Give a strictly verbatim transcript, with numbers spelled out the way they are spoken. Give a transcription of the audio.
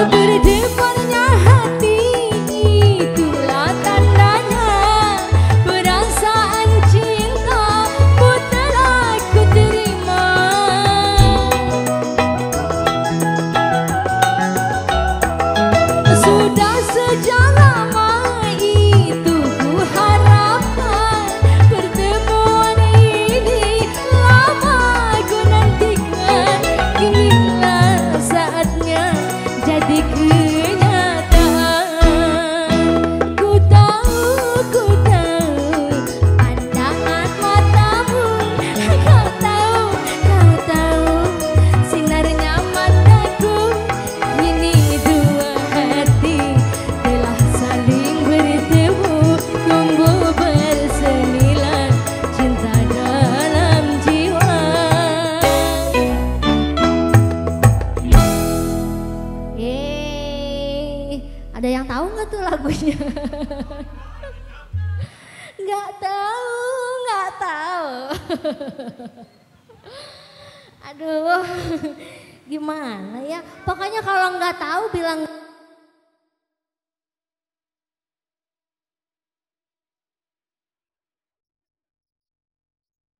Berdebarnya hati itulah tandanya, perasaan cintamu telah ku terima. Sudah sejak lama itu ku harapkan pertemuan ini, lama ku nantikan, inilah saatnya jadi kenyataan. Ku tahu, ku tahu pandangan matamu, kau tahu, kau tahu sinarnya mataku. Kini dua hati telah saling bertemu, tumbuh bersemilan cinta dalam jiwa. Eh, ada yang tahu nggak tuh lagunya? Nggak tahu, nggak tahu. Aduh, gimana ya? Pokoknya kalau nggak tahu bilang